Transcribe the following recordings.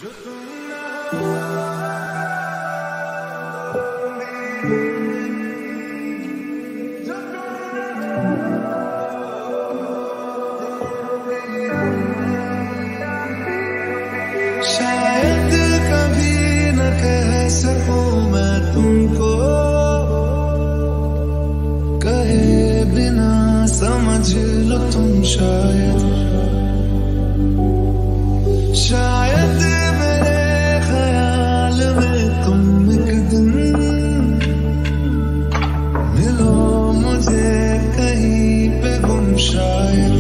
शायद कभी न कह सकूं मैं तुमको, कहे बिना समझ लो तुम शायद मेरे ख्याल में तुम एक दिन मिलो मुझे कहीं पे गुम, शायद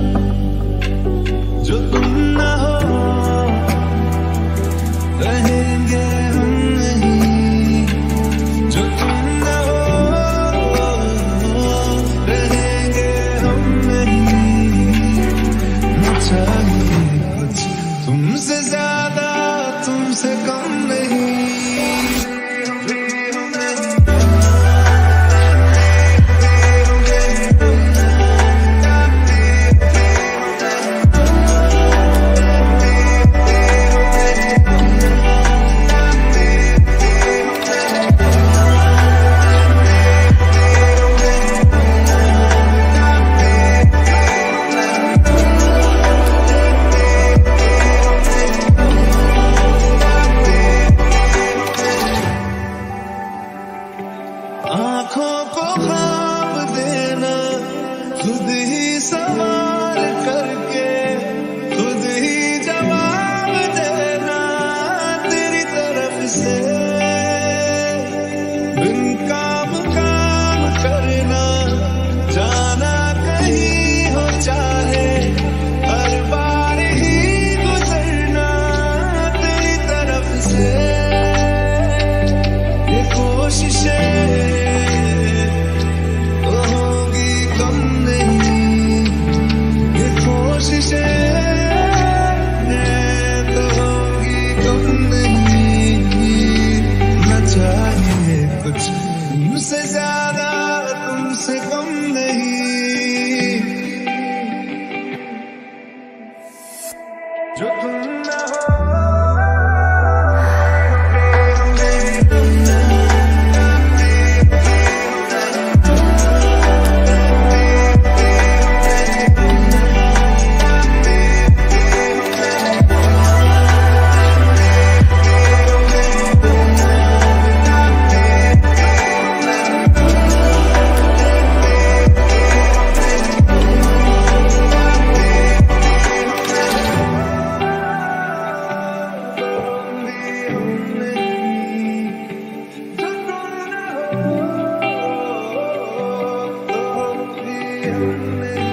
जो तुम ना हो रहेंगे हम नहीं, जो तुम ना हो रहेंगे हम नहीं। न चाहिए कुछ तुमसे ज्यादा तुमसे कम नहीं। आँखों को ख्वाब देना, खुद ही सवाल करके खुद ही जवाब देना तेरी तरफ से। बिन काम करना, जाना कहीं हो चाहे, हर बार ही गुजरना तेरी तरफ से। ये कोशिशें तुमसे ज्यादा तुमसे कम नहीं, जो तुम ना हो। Yeah.